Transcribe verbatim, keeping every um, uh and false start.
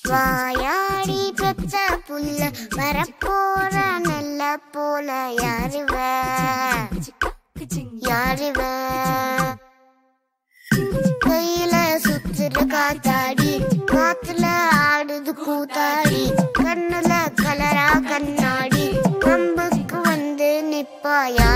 வாயாடி பெத்த புல்ல வரப்போற நல்ல போல யாருவ யாருவ கையில சுத்துற காத்தாடி காத்துல ஆடுது கூத்தாடி கண்ணுல கலரா கண்ணாடி கம்புக்கு வந்து நிப்பாயா